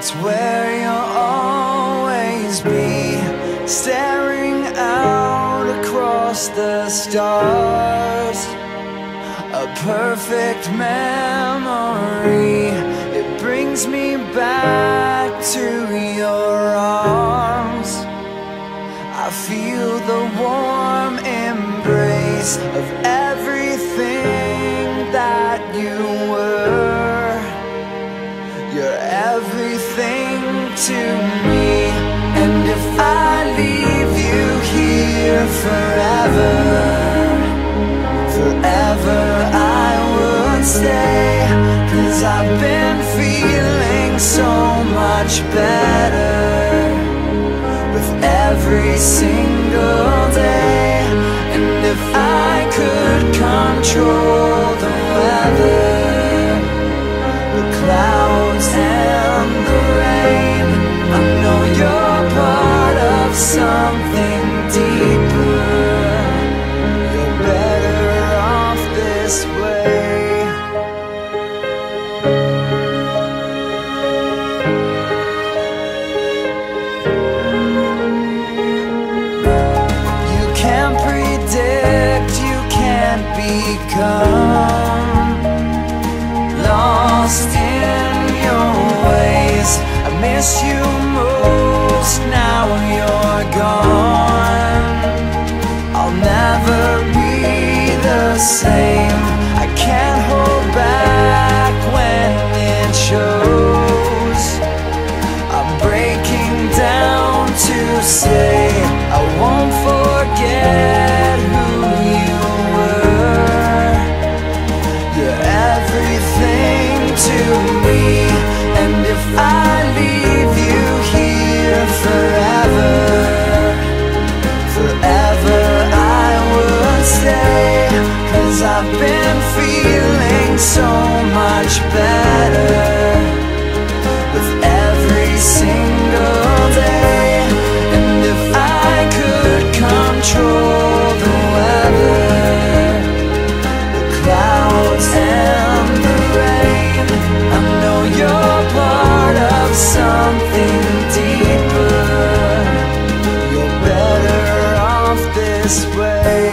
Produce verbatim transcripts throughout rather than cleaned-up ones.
It's where you'll always be, staring out across the stars. A perfect memory, it brings me back to your arms. I feel the warm embrace of everything that you were. You're everything to me, and if I leave you here forever, forever I would stay. 'Cause I've been feeling so much better with every single day. And if I could control the weather, the clouds and the rain, I know you're part of something deeper. You're better off this way. You can't predict, you can't become lost in your ways. I miss you most now you're gone. I'll never be the same. I can't hold back when it shows. I'm breaking down to say I won't forget who you were. You're everything to me, and if I leave you here forever, forever I would stay. 'Cause I've been feeling so much better with every single day. And if I could control the weather, the clouds and the rain, I know you're part of something deeper. You're better off this way.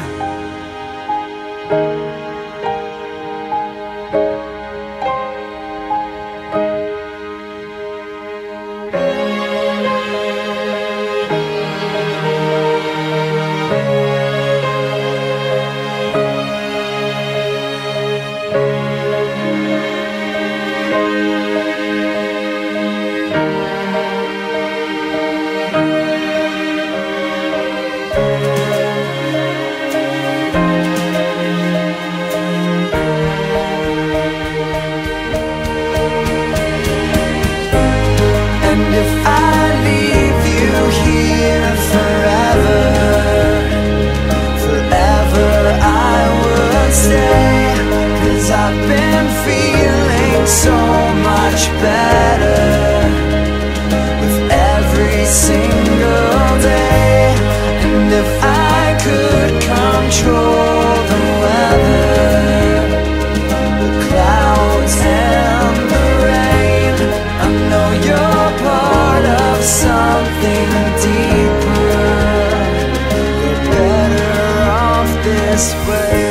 I've been feeling so much better with every single day. And if I could control the weather, the clouds and the rain, I know you're part of something deeper. You're better off this way.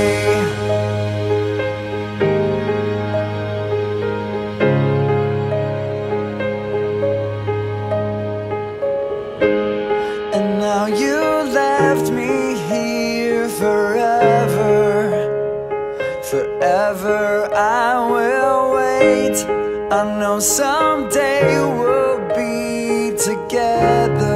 Now you left me here forever, forever I will wait. I know someday we'll be together.